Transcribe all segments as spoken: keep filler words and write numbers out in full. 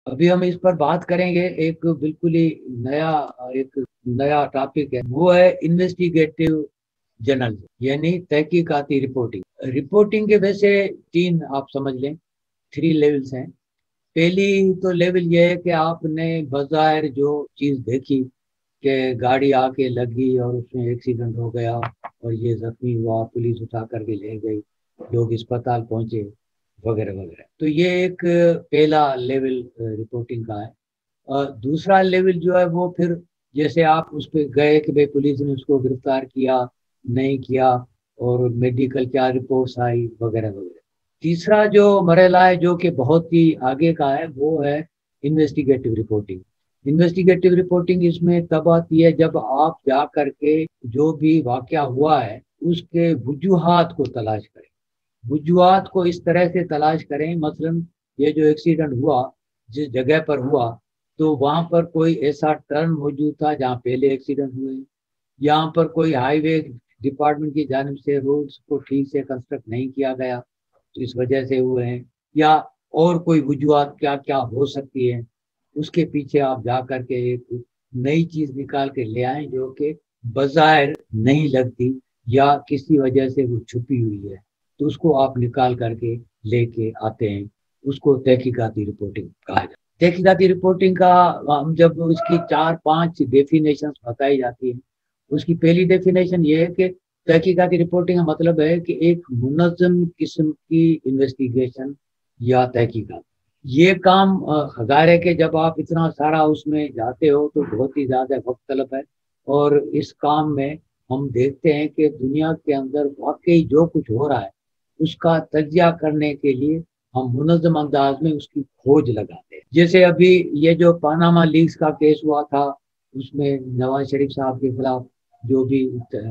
अभी हम इस पर बात करेंगे। एक बिल्कुल ही नया एक नया टॉपिक है, वो है इन्वेस्टिगेटिव जर्नलिज्म, यानी तहकीकाती रिपोर्टिंग। रिपोर्टिंग के वैसे तीन आप समझ लें, थ्री लेवल्स हैं। पहली तो लेवल ये है कि आपने बाजार जो चीज देखी कि गाड़ी आके लगी और उसमें एक्सीडेंट हो गया और ये जख्मी हुआ, पुलिस उठा करके ले गई, लोग अस्पताल पहुंचे, वगैरह वगैरह। तो ये एक पहला लेवल रिपोर्टिंग का है। और दूसरा लेवल जो है वो फिर जैसे आप उस पर गए कि भाई पुलिस ने उसको गिरफ्तार किया, नहीं किया, और मेडिकल क्या रिपोर्ट्स आई, वगैरह वगैरह। तीसरा जो मरहला है जो कि बहुत ही आगे का है, वो है इन्वेस्टिगेटिव रिपोर्टिंग। इन्वेस्टिगेटिव रिपोर्टिंग इसमें तब आती है जब आप जा करके जो भी वाकया हुआ है उसके वजूहात को तलाश करें। वजूहात को इस तरह से तलाश करें, मसलन ये जो एक्सीडेंट हुआ जिस जगह पर हुआ, तो वहां पर कोई ऐसा टर्न मौजूद था जहाँ पहले एक्सीडेंट हुए, यहाँ पर कोई हाईवे डिपार्टमेंट की जानिब से रोड्स को ठीक से कंस्ट्रक्ट नहीं किया गया तो इस वजह से हुए हैं, या और कोई वजूहात क्या क्या हो सकती है, उसके पीछे आप जा करके एक नई चीज निकाल के ले आए जो कि बज़ाहिर नहीं लगती या किसी वजह से वो छुपी हुई है, तो उसको आप निकाल करके लेके आते हैं। उसको तहकीकाती रिपोर्टिंग कहा जाता है। तहकीकाती रिपोर्टिंग का हम जब उसकी चार पांच डेफिनेशन बताई जाती है, उसकी पहली डेफिनेशन ये है कि तहकीकाती रिपोर्टिंग का मतलब है कि एक मुनज़्ज़म किस्म की इन्वेस्टिगेशन या तहकीकात। ये काम ज़ाहिर है कि जब आप इतना सारा उसमें जाते हो तो बहुत ही ज़्यादा वक्त तलब है, और इस काम में हम देखते हैं कि दुनिया के अंदर वाकई जो कुछ हो रहा है उसका तजिया करने के लिए हम मुनज़्ज़म अंदाज में उसकी खोज लगाते हैं। जैसे अभी ये जो पानामा लीक्स का केस हुआ था, उसमें नवाज शरीफ साहब के खिलाफ जो भी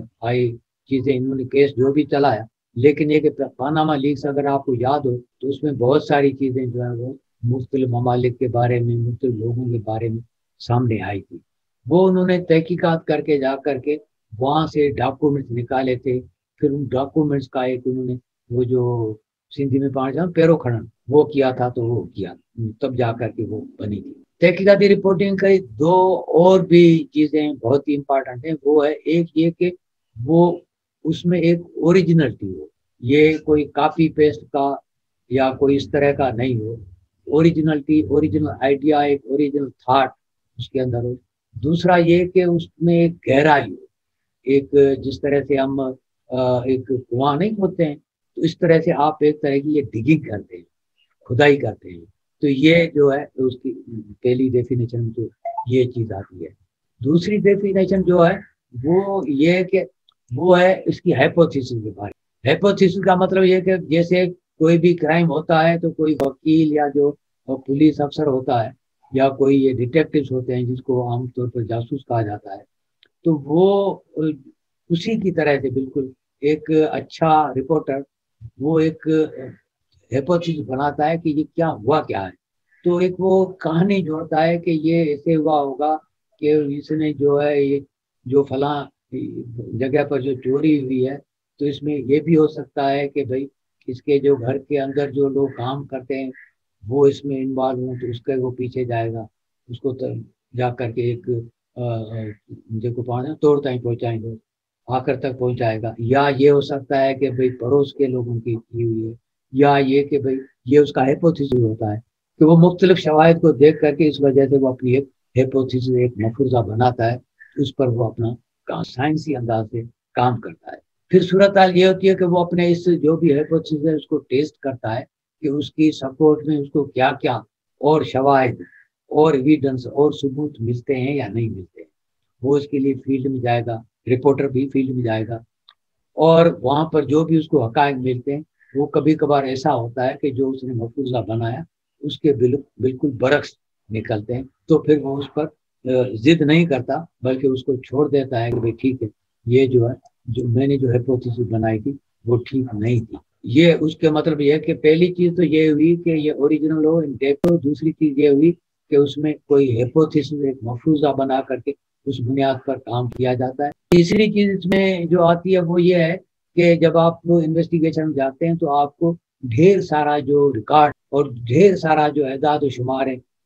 आई चीजें, इन्होंने केस जो भी चलाया, लेकिन ये कि पानामा लीक्स अगर आपको याद हो तो उसमें बहुत सारी चीजें जो है वो मुख्तलिफ ममालिक के बारे में, मुख्तलिफ लोगों के बारे में सामने आई थी। वो उन्होंने तहकीकात करके जा करके वहां से डॉक्यूमेंट्स निकाले थे। फिर उन डॉक्यूमेंट्स का एक उन्होंने वो जो सिंधी में पाना पैरो खनन वो किया था, तो वो किया तब जा करके वो बनी थी। तहकीकाती रिपोर्टिंग की दो और भी चीजें बहुत ही इंपॉर्टेंट है। वो है एक ये कि वो उसमें एक ओरिजिनलिटी हो, ये कोई कॉपी पेस्ट का या कोई इस तरह का नहीं हो। ओरिजिनलिटी, ओरिजिनल आइडिया, एक ओरिजिनल थॉट उसके अंदर हो। दूसरा ये कि उसमें एक गहराई हो, एक जिस तरह से हम एक कुआं नहीं होते हैं तो इस तरह से आप एक तरह की ये डिगिंग करते हैं, खुदाई करते हैं। तो ये जो है उसकी पहली डेफिनेशन जो ये चीज आती है। दूसरी डेफिनेशन जो है वो ये है कि वो है इसकी हाइपोथेसिस के बारे में। हाइपोथेसिस का मतलब ये कि जैसे कोई भी क्राइम होता है तो कोई वकील या जो पुलिस अफसर होता है या कोई ये डिटेक्टिव्स होते हैं जिसको आमतौर पर जासूस कहा जाता है, तो वो उसी की तरह से बिल्कुल एक अच्छा रिपोर्टर वो एक हाइपोथेसिस बनाता है कि ये क्या हुआ क्या है। तो एक वो कहानी जोड़ता है कि ये ऐसे हुआ होगा कि इसने जो है ये जो फला जगह पर जो चोरी हुई है तो इसमें ये भी हो सकता है कि भाई इसके जो घर के अंदर जो लोग काम करते हैं वो इसमें इन्वॉल्व हो, तो उसके वो पीछे जाएगा, उसको तो जा करके एक जो पाना तोड़ता ही पहुंचाएंगे, आखिर तक पहुंचाएगा। या ये हो सकता है कि भाई पड़ोस के लोगों की की हुई है, या ये कि भाई ये उसका हाइपोथेसिस होता है कि वो मुख्तलिफ शवाहिद को देख करके इस वजह से वो अपनी एक हाइपोथेसिस, एक मफरूजा बनाता है, उस पर वो अपना साइंसी अंदाज से काम करता है। फिर सूरत हाल ये होती है कि वो अपने इस जो भी हाइपोथेसिस है उसको टेस्ट करता है कि उसकी सपोर्ट में उसको क्या क्या और शवाहिद और एविडेंस और सबूत मिलते हैं या नहीं मिलते हैं। वो इसके लिए फील्ड में जाएगा, रिपोर्टर भी फील्ड में जाएगा, और वहां पर जो भी उसको हकायक मिलते हैं वो कभी कभार ऐसा होता है कि जो उसने मफरूजा बनाया उसके बिल्कुल बिल्कुल बरक्स निकलते हैं। तो फिर वो उस पर जिद नहीं करता बल्कि उसको छोड़ देता है कि भाई ठीक है, ये जो है जो मैंने जो हाइपोथेसिस बनाई थी वो ठीक नहीं थी। ये उसके मतलब ये है कि पहली चीज तो ये हुई कि ये ओरिजिनल हो देखो। दूसरी चीज ये हुई कि उसमें कोई हाइपोथेसिस, एक मफरूजा बना करके उस बुनियाद पर काम किया जाता है। तीसरी चीज इसमें जो आती है वो ये है कि जब आप इन्वेस्टिगेशन जाते हैं तो आपको ढेर सारा जो रिकॉर्ड और ढेर सारा जो एजाद शुमार है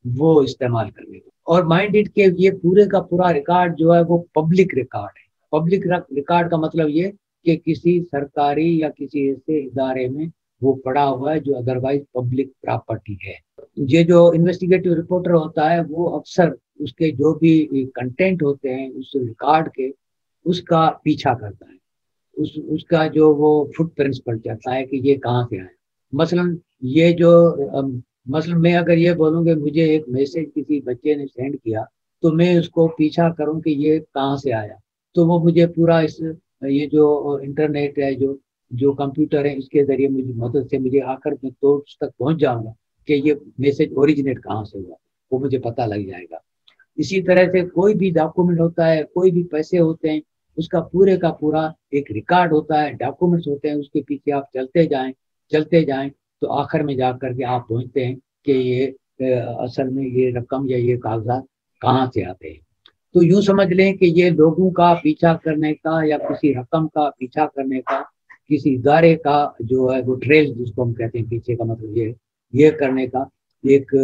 وہ استعمال کرنے کا. اور مائنڈ کے یہ پورے کا پورا ریکارڈ جو ہے وہ پبلک ریکارڈ ہے. پبلک ریکارڈ کا مطلب یہ کہ کسی سرکاری یا کسی ایسے ادارے میں وہ پڑا ہوا ہے جو ادروائز پبلک پراپرٹی ہے. یہ جو انویسٹیگیٹو رپورٹر ہوتا ہے وہ اکثر اس کے جو بھی کنٹینٹ ہوتے ہیں اس ریکارڈ کے اس کا پیچھا کرتا ہے, اس اس کا جو وہ فٹ پرنٹس پر چلتا ہے کہ یہ کہاں سے آیا. مثلا یہ جو مثلا میں اگر یہ بولوں کہ مجھے ایک میسج کسی بچے نے سینڈ کیا تو میں اس کو پیچھا کروں کہ یہ کہاں سے آیا, تو وہ مجھے پورا اس یہ جو انٹرنیٹ ہے جو جو کمپیوٹر ہے اس کے ذریعے مجھے مدد سے مجھے آ کر میں تو اس تک پہنچ جاؤں گا کہ یہ میسج اوریجنیٹ کہاں سے ہوا, وہ مجھے پتہ لگ جائے گا. اسی طرح سے کوئی بھی ڈاکومنٹ ہوتا ہے, کوئی بھی پیسے ہوتے ہیں, اس کا پورے کا پورا ایک ریکارڈ ہوتا ہے, ڈاکومنٹس ہوتے ہیں, اس کے پیچھے آپ چلتے جائیں چلتے جائیں تو آخر میں جا کر کے آپ پہنچتے ہیں کہ یہ اصل میں یہ رقم یا یہ کاغذات کہاں سے آتے ہیں. تو یوں سمجھ لیں کہ یہ لوگوں کا پیچھا کرنے کا یا کسی رقم کا پیچھا کرنے کا, کسی ادارے کا جو ہے وہ ٹریل جس کو ہم کہتے ہیں پیچھے کا مطلب یہ یہ کرنے کا ایک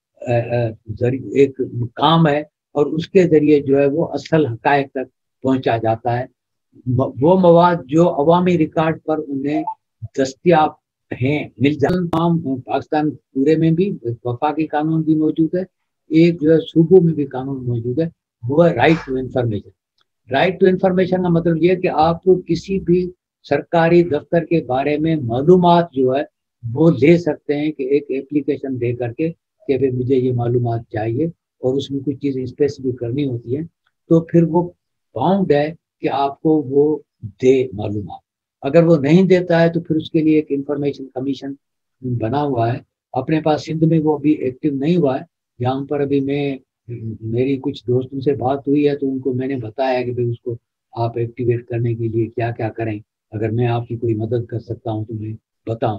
ایک کام ہے, اور اس کے ذریعے جو ہے وہ اصل حقائق تک پہنچا جاتا ہے. وہ مواد جو عوامی ریکارڈ پر انہیں دستیاب ہیں مل جاتے. پاکستان پورے میں بھی وفاقی قانون بھی موجود ہے, ایک جو ہے صوبوں میں بھی قانون موجود ہے, وہ ہے right to information. Right to information کا مطلب یہ کہ آپ کو کسی بھی سرکاری دفتر کے بارے میں معلومات جو ہے وہ لے سکتے ہیں کہ ایک ایپلیکیشن دے کر کے کہ بھائی مجھے یہ معلومات چاہیے, اور اس میں کچھ چیزیں اسپیسیفک کرنی ہوتی ہیں, تو پھر وہ باؤنڈ ہے کہ آپ کو وہ دے معلومات. اگر وہ نہیں دیتا ہے تو پھر اس کے لیے ایک انفارمیشن کمیشن بنا ہوا ہے. اپنے پاس سندھ میں وہ ابھی ایکٹیو نہیں ہوا ہے, یہاں پر ابھی میں میری کچھ دوستوں سے بات ہوئی ہے تو ان کو میں نے بتایا کہ بھائی اس کو آپ ایکٹیویٹ کرنے کے لیے کیا کیا کریں, اگر میں آپ کی کوئی مدد کر سکتا ہوں تو میں بتاؤں.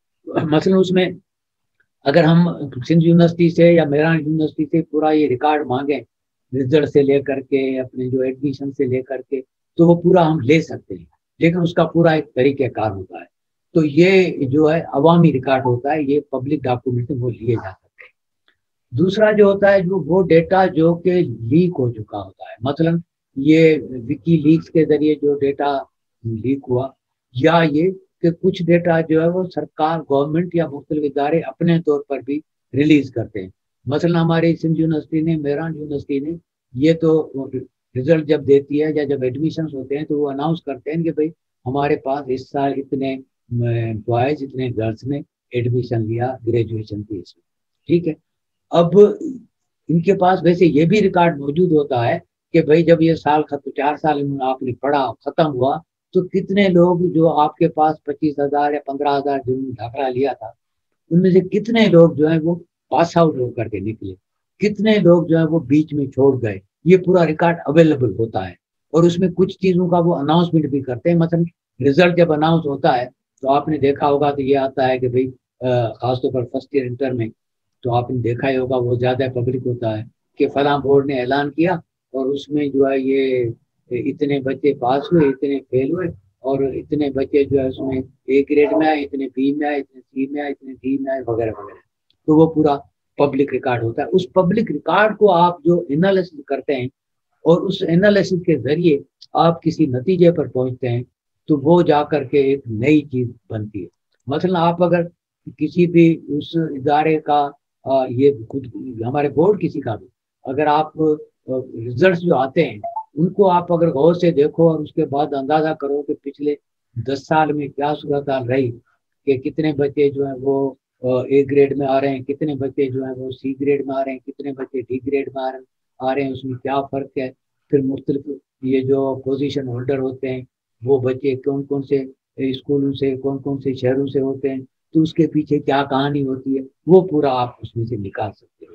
مثلا اس میں اگر ہم سندھ یونیورسٹی سے یا میران یونیورسٹی سے پورا یہ ریکارڈ مانگیں رزلٹ سے لے کر کے اپنے جو ایڈمیشن سے لے کر کے, تو وہ پورا ہم لے سکتے ہیں, لیکن اس کا پورا ایک طریقہ کار ہوتا ہے. تو یہ جو ہے عوامی ریکارڈ ہوتا ہے, یہ پبلک ڈاکومنٹ وہ لیے جا سکتے ہیں. دوسرا جو ہوتا ہے جو وہ ڈیٹا جو کہ لیک ہو چکا ہوتا ہے, مثلا یہ وکی لیکس کے ذریعے جو ڈیٹا لیک ہوا, یا یہ کہ کچھ ڈیٹا جو ہے وہ سرکار گورنمنٹ یا مختلف ادارے اپنے طور پر بھی ریلیز کرتے ہیں. مثلا ہماری سندھ یونیورسٹی نے, میران یونیورسٹی نے, یہ تو رزلٹ جب دیتی ہے یا جب ایڈمیشنز ہوتے ہیں تو وہ اناؤنس کرتے ہیں کہ بھائی ہمارے پاس اس سال اتنے بوائز اتنے گرلس نے ایڈمیشن لیا گریجویشن کی اس میں, ٹھیک ہے. اب ان کے پاس ویسے یہ بھی ریکارڈ موجود ہوتا ہے کہ بھائی جب یہ سال ختم چار سال آپ نے پڑھا ختم ہوا تو کتنے لوگ جو آپ کے پاس پچیس ہزار یا پندرہ ہزار جنہوں نے داخلہ لیا تھا ان میں سے کتنے لوگ جو ہیں وہ پاس آؤٹ ہو کر کے نکلے, کتنے لوگ جو ہیں وہ بیچ میں چھوڑ گئے. یہ پورا ریکارڈ اویلیبل ہوتا ہے, اور اس میں کچھ چیزوں کا وہ اناؤنسمنٹ بھی کرتے ہیں. مثلا رزلٹ جب اناؤنس ہوتا ہے تو آپ نے دیکھا ہوگا تو یہ آتا ہے کہ بھائی خاص طور پر فرسٹ ایئر انٹر میں تو آپ نے دیکھا ہی ہوگا وہ زیادہ پبلک ہوتا ہے کہ فلاں بورڈ نے اعلان کیا اور اس میں جو ہے یہ اتنے بچے پاس ہوئے, اتنے فیل ہوئے, اور اتنے بچے جو ہے اس میں اے گریڈ میں آئے, اتنے بی میں آئے, اتنے سی میں آئے, اتنے ڈی میں آئے, وغیرہ وغیرہ. تو وہ پورا پبلک ریکارڈ ہوتا ہے. اس پبلک ریکارڈ کو آپ جو انالیسس کرتے ہیں اور اس انالیسس کے ذریعے آپ کسی نتیجے پر پہنچتے ہیں تو وہ جا کر کے ایک نئی چیز بنتی ہے. مثلا آپ اگر کسی بھی اس ادارے کا یہ خود ہمارے بورڈ کسی کا بھی اگر آپ رزلٹس جو آتے ہیں ان کو آپ اگر غور سے دیکھو اور اس کے بعد اندازہ کرو کہ پچھلے دس سال میں کیا صورتحال رہی کہ کتنے بچے جو ہیں وہ اے گریڈ میں آ رہے ہیں, کتنے بچے جو ہیں وہ سی گریڈ میں آ رہے ہیں, کتنے بچے ڈی گریڈ میں آ رہے ہیں آ رہے ہیں اس میں کیا فرق ہے. پھر مختلف یہ جو پوزیشن ہولڈر ہوتے ہیں وہ بچے کون کون سے اسکولوں سے کون کون سے شہروں سے ہوتے ہیں, تو اس کے پیچھے کیا کہانی ہوتی ہے وہ پورا آپ اس میں سے نکال سکتے ہو.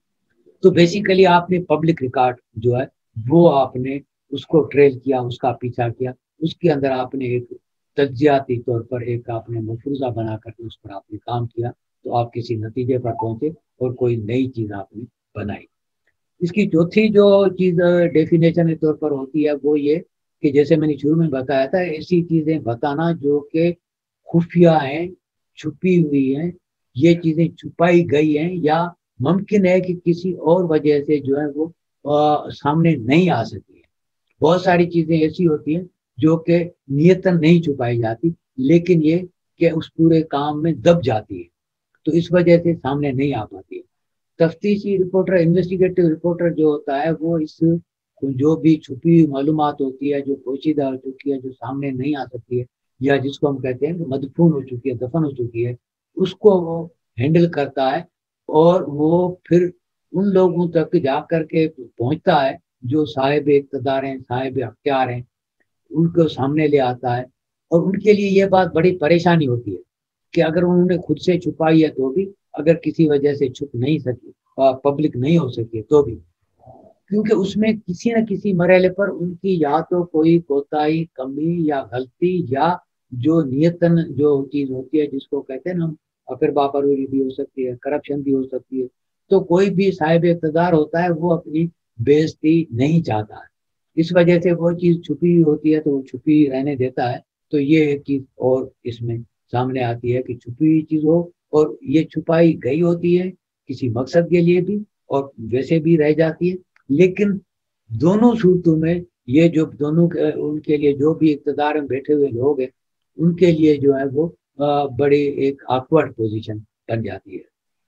تو بیسیکلی آپ نے پبلک ریکارڈ جو ہے وہ آپ نے اس کو ٹریل کیا, اس کا پیچھا کیا, اس کے اندر آپ نے ایک تجزیاتی طور پر ایک آپ نے مفروضہ بنا کر کے اس پر آپ نے کام کیا تو آپ کسی نتیجے پر پہنچے اور کوئی نئی چیز آپ نے بنائی. اس کی چوتھی جو چیز ڈیفینیشن کے طور پر ہوتی ہے وہ یہ کہ جیسے میں نے شروع میں بتایا تھا ایسی چیزیں بتانا جو کہ خفیہ ہیں, چھپی ہوئی ہیں, یہ چیزیں چھپائی گئی ہیں یا ممکن ہے کہ کسی اور وجہ سے جو ہے وہ آ, سامنے نہیں آ سکی ہے. بہت ساری چیزیں ایسی ہوتی ہیں جو کہ نیتاً نہیں چھپائی جاتی لیکن یہ کہ اس پورے کام میں دب جاتی ہے تو اس وجہ سے سامنے نہیں آ پاتی ہے. تفتیشی رپورٹر انویسٹیگیٹو رپورٹر جو ہوتا ہے وہ اس جو بھی چھپی معلومات ہوتی ہے جو پوشیدہ ہو چکی ہے جو سامنے نہیں آ سکتی ہے یا جس کو ہم کہتے ہیں کہ مدفون ہو چکی ہے دفن ہو چکی ہے اس کو وہ ہینڈل کرتا ہے اور وہ پھر ان لوگوں تک جا کر کے پہنچتا ہے جو صاحب اقتدار ہیں صاحب اختیار ہیں ان کو سامنے لے آتا ہے. اور ان کے لیے یہ بات بڑی پریشانی ہوتی ہے کہ اگر انہوں نے خود سے چھپائی ہے تو بھی اگر کسی وجہ سے چھپ نہیں سکی پبلک نہیں ہو سکی تو بھی کیونکہ اس میں کسی نہ کسی مرحلے پر ان کی یا تو کوئی کوتاہی کمی یا غلطی یا جو نیتن جو چیز ہوتی ہے جس کو کہتے ہیں نا پھر باپروری بھی ہو سکتی ہے کرپشن بھی ہو سکتی ہے. تو کوئی بھی صاحب اقتدار ہوتا ہے وہ اپنی بےعزتی نہیں چاہتا ہے اس وجہ سے وہ چیز چھپی ہوتی ہے تو وہ چھپی رہنے دیتا ہے. تو یہ ایک چیز اور اس میں سامنے آتی ہے کہ چھپی ہوئی چیز ہو اور یہ چھپائی گئی ہوتی ہے کسی مقصد کے لیے بھی اور ویسے بھی رہ جاتی ہے. لیکن دونوں صورتوں میں یہ جو دونوں ان کے لیے جو بھی اقتدار میں بیٹھے ہوئے لوگ ہیں ان کے لیے جو ہے وہ بڑی ایک آکورڈ پوزیشن بن جاتی ہے.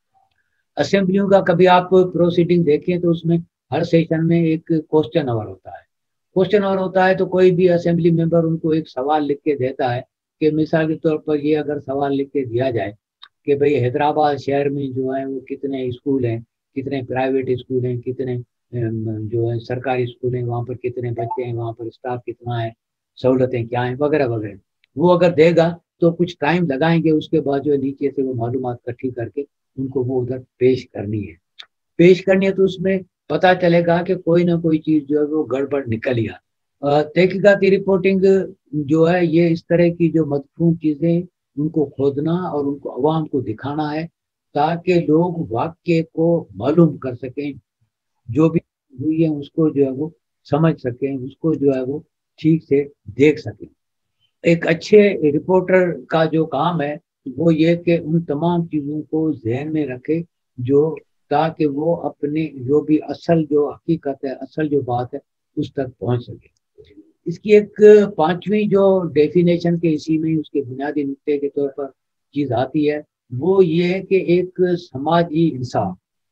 اسمبلیوں کا کبھی آپ پروسیڈنگ دیکھیں تو اس میں ہر سیشن میں ایک کوشچن آور ہوتا ہے. کوشچن آور ہوتا ہے تو کوئی بھی اسمبلی ممبر ان کو ایک سوال لکھ کے دیتا ہے کہ مثال کے طور پر یہ اگر سوال لکھ کے دیا جائے کہ بھئی حیدرآباد شہر میں جو ہے وہ کتنے اسکول ہیں کتنے پرائیویٹ اسکول ہیں کتنے جو ہے سرکاری اسکول ہیں وہاں پر کتنے بچے ہیں وہاں پر اسٹاف کتنا ہے سہولتیں کیا ہیں وغیرہ وغیرہ. وہ اگر دے گا تو کچھ ٹائم لگائیں گے اس کے بعد جو نیچے سے وہ معلومات اکٹھی کر کے ان کو وہ ادھر پیش کرنی ہے پیش کرنی ہے تو اس میں پتا چلے گا کہ کوئی نہ کوئی چیز جو ہے وہ گڑبڑ نکل آ. تحقیقاتی رپورٹنگ جو ہے یہ اس طرح کی جو مدفون چیزیں ان کو کھودنا اور ان کو عوام کو دکھانا ہے تاکہ لوگ واقعے کو معلوم کر سکیں جو بھی ہوئی ہے اس کو جو ہے وہ سمجھ سکیں اس کو جو ہے وہ ٹھیک سے دیکھ سکیں. ایک اچھے رپورٹر کا جو کام ہے وہ یہ کہ ان تمام چیزوں کو ذہن میں رکھے جو تاکہ وہ اپنے جو بھی اصل جو حقیقت ہے اصل جو بات ہے اس تک پہنچ سکے. اس کی ایک پانچویں جو ڈیفینیشن کے اسی میں اس کے بنیادی نقطے کے طور پر چیز آتی ہے وہ یہ ہے کہ ایک سماجی انصاف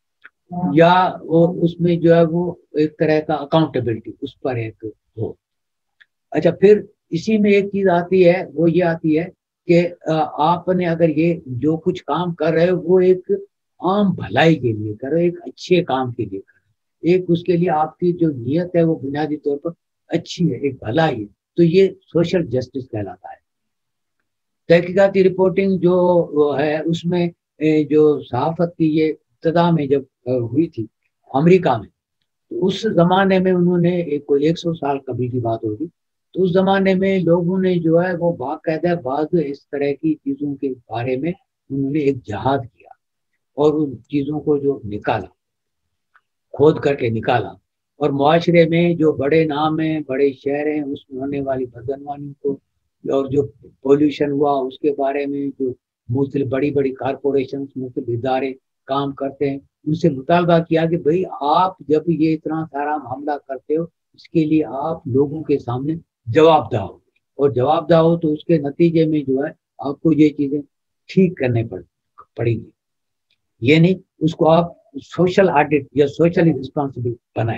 یا اس میں جو ہے وہ ایک طرح کا اکاؤنٹیبلٹی اس پر ایک ہو. اچھا پھر اسی میں ایک چیز آتی ہے وہ یہ آتی ہے کہ آپ نے اگر یہ جو کچھ کام کر رہے ہو وہ ایک عام بھلائی کے لیے کرو ایک اچھے کام کے لیے کرو ایک اس کے لیے آپ کی جو نیت ہے وہ بنیادی طور پر اچھی ہے ایک بھلائی ہے تو یہ سوشل جسٹس کہلاتا ہے. تحقیقاتی رپورٹنگ جو ہے اس میں جو صحافت کی یہ ابتدا میں جب ہوئی تھی امریکہ میں تو اس زمانے میں انہوں نے ایک کوئی ایک سو سال قبل کی بات ہوگی تو اس زمانے میں لوگوں نے جو ہے وہ باقاعدہ بعض اس طرح کی چیزوں کے بارے میں انہوں نے ایک جہاد کیا اور ان چیزوں کو جو نکالا کھود کر کے نکالا اور معاشرے میں جو بڑے نام ہیں بڑے شہر ہیں اس میں ہونے والی بدعنوانی کو اور جو پولوشن ہوا اس کے بارے میں جو مختلف بڑی بڑی کارپوریشن مختلف ادارے کام کرتے ہیں ان سے مطالبہ کیا کہ بھئی آپ جب یہ اتنا سارا معاملہ کرتے ہو اس کے لیے آپ لوگوں کے سامنے جواب دہ ہو اور جواب دہ ہو تو اس کے نتیجے میں جو ہے آپ کو یہ چیزیں ٹھیک کرنے پڑیں گی یہ نہیں اس کو آپ سوشل آڈٹ یا سوشل رسپانسبل بنائیں.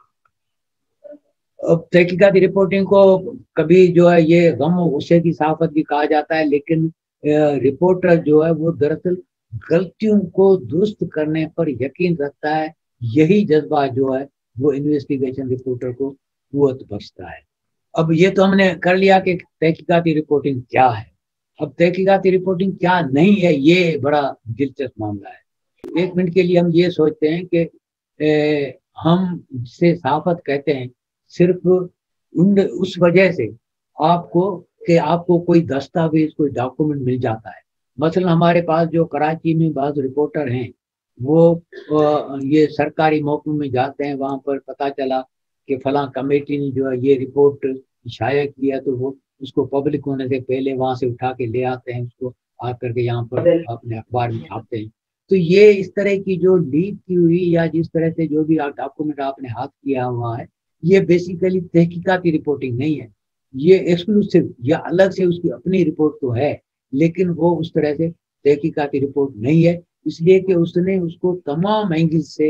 اب تحقیقاتی رپورٹنگ کو کبھی جو ہے یہ غم و غصے کی صحافت بھی کہا جاتا ہے لیکن رپورٹر جو ہے وہ دراصل غلطیوں کو درست کرنے پر یقین رکھتا ہے یہی جذبہ جو ہے وہ انویسٹیگیشن رپورٹر کو قوت بخشتا ہے. اب یہ تو ہم نے کر لیا کہ تحقیقاتی رپورٹنگ کیا ہے. اب تحقیقاتی رپورٹنگ کیا نہیں ہے یہ بڑا دلچسپ معاملہ ہے. ایک منٹ کے لیے ہم یہ سوچتے ہیں کہ ہم جسے صحافت کہتے ہیں صرف ان اس وجہ سے آپ کو کہ آپ کو کوئی دستاویز کوئی ڈاکومنٹ مل جاتا ہے. مثلا ہمارے پاس جو کراچی میں بعض رپورٹر ہیں وہ یہ سرکاری محکموں میں جاتے ہیں وہاں پر پتہ چلا کہ فلاں کمیٹی نے جو ہے یہ رپورٹ شائع کیا تو وہ اس کو پبلک ہونے سے پہلے وہاں سے اٹھا کے لے آتے ہیں اس کو آ کر کے یہاں پر اپنے اخبار میں چھاپتے ہیں تو یہ اس طرح کی جو لیک کی ہوئی یا جس طرح سے جو بھی ڈاکومنٹ آپ نے ہاتھ کیا ہوا ہے، یہ بیسیکلی تحقیقاتی رپورٹنگ نہیں ہے، یہ ایکسکلوسیو یا الگ سے اس کی اپنی رپورٹ تو ہے، لیکن وہ اس طرح سے تحقیقاتی رپورٹ نہیں ہے، اس لیے کہ اس نے اس کو تمام اینگل سے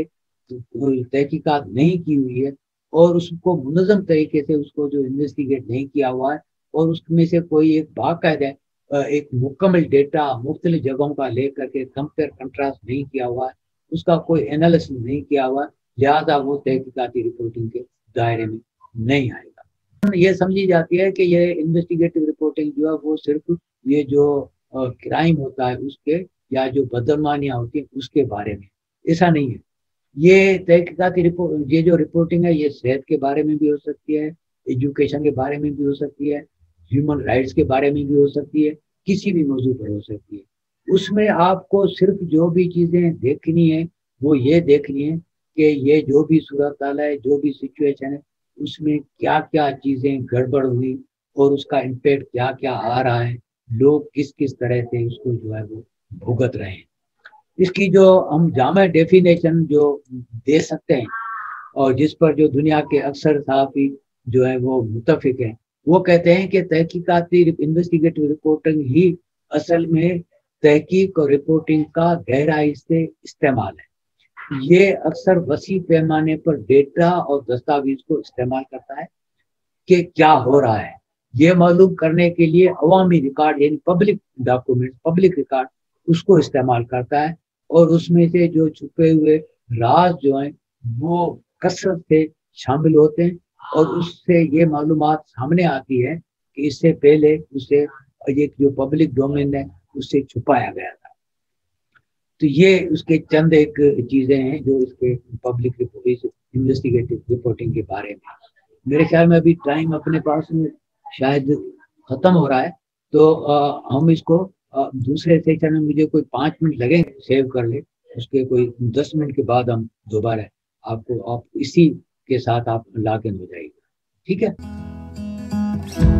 تحقیقات نہیں کی ہوئی ہے اور اس کو منظم طریقے سے اس کو جو انویسٹیگیٹ نہیں کیا ہوا ہے، اور اس میں سے کوئی ایک باقاعدہ ایک مکمل ڈیٹا مختلف جگہوں کا لے کر کے کمپیئر کنٹراسٹ نہیں کیا ہوا ہے، اس کا کوئی انالیسس نہیں کیا ہوا، لہٰذا وہ تحقیقاتی رپورٹنگ کے دائرے میں نہیں آئے گا۔ یہ سمجھی جاتی ہے کہ یہ انویسٹیگیٹو رپورٹنگ جو ہے وہ صرف یہ جو کرائم ہوتا ہے اس کے یا جو بدعنوانیاں ہوتی ہیں اس کے بارے میں، ایسا نہیں ہے۔ یہ تحقیقاتی رپورٹ یہ جو رپورٹنگ ہے یہ صحت کے بارے میں بھی ہو سکتی ہے، ایجوکیشن کے بارے میں بھی ہو سکتی ہے، ہیومن رائٹس کے بارے میں بھی ہو سکتی ہے، کسی بھی موضوع پر ہو سکتی ہے۔ اس میں آپ کو صرف جو بھی چیزیں دیکھنی ہے وہ یہ دیکھنی ہے کہ یہ جو بھی صورتحال ہے، جو بھی سچویشن ہے، اس میں کیا کیا چیزیں گڑبڑ ہوئی اور اس کا امپیکٹ کیا کیا آ رہا ہے، لوگ کس کس طرح سے اس کو جو ہے وہ بھگت رہے ہیں۔ اس کی جو ہم جامع ڈیفینیشن جو دے سکتے ہیں اور جس پر جو دنیا کے اکثر صحافی جو ہے وہ متفق ہیں، وہ کہتے ہیں کہ تحقیقاتی انویسٹیگیٹو رپورٹنگ ہی اصل میں تحقیق اور رپورٹنگ کا گہرائی سے استعمال ہے۔ یہ اکثر وسیع پیمانے پر ڈیٹا اور دستاویز کو استعمال کرتا ہے کہ کیا ہو رہا ہے، یہ معلوم کرنے کے لیے عوامی ریکارڈ یعنی پبلک ڈاکومنٹ پبلک ریکارڈ اس کو استعمال کرتا ہے، اور اس میں سے جو چھپے ہوئے راز جو ہیں وہ کثرت سے شامل ہوتے ہیں، اور اس سے یہ معلومات سامنے آتی ہے کہ اس سے پہلے اسے ایک جو پبلک ڈومین ہے اس سے چھپایا گیا تھا۔ تو یہ اس کے چند ایک چیزیں ہیں جو اس کے پبلک انویسٹیگیٹو رپورٹنگ کے بارے میں۔ میرے خیال میں ابھی ٹائم اپنے پاس میں شاید ختم ہو رہا ہے، تو ہم اس کو دوسرے سیکشن میں مجھے کوئی پانچ منٹ لگیں گے، سیو کر لیں، اس کے کوئی دس منٹ کے بعد ہم دوبارہ آپ کو آپ اسی کے ساتھ آپ لاگن ہو جائے گا، ٹھیک ہے؟